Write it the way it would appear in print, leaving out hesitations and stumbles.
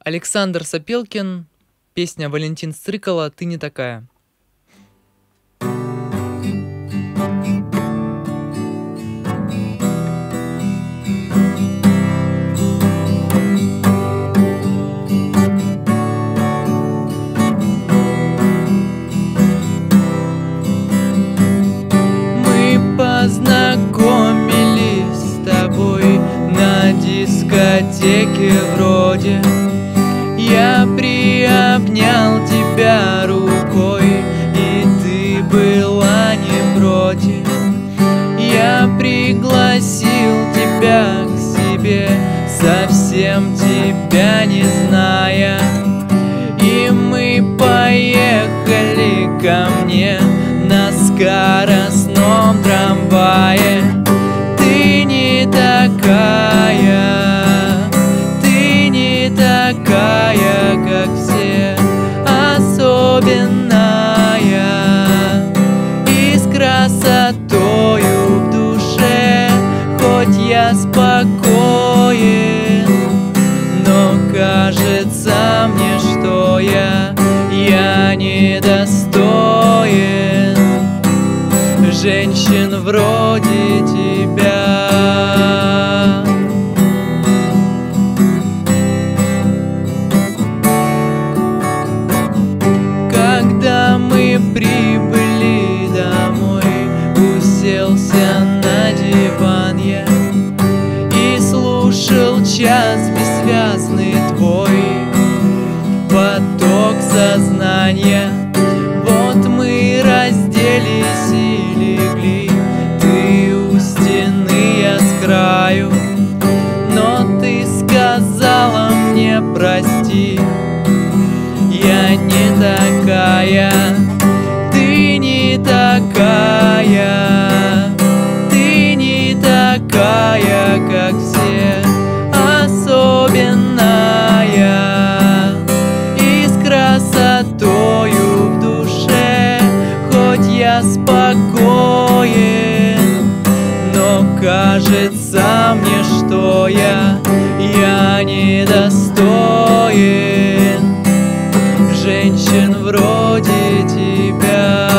Александр Сапелкин, песня Валентин Стрыкало «Ты не такая». Мы познакомились с тобой на дискотеке вроде. Я приобнял тебя рукой, и ты была не против. Я пригласил тебя к себе, совсем тебя не зная. И мы поехали ко мне на скоростном трамвае. Ты не такая, ты не такая, как все, особенная и с красотою в душе. Хоть я спокоен, но кажется мне, что я недостоин женщин вроде тебя. Когда мы прибыли домой, уселся на диван я и слушал час бессвязный твой поток сознания. Вот мы разделись и легли, ты у стены, я с краю. Но ты сказала мне прости, я не такая, ты не такая, ты не такая, как все, особенная и с красотою в душе. Хоть я спокоен, но кажется мне, что я недостоин женщин вроде тебя.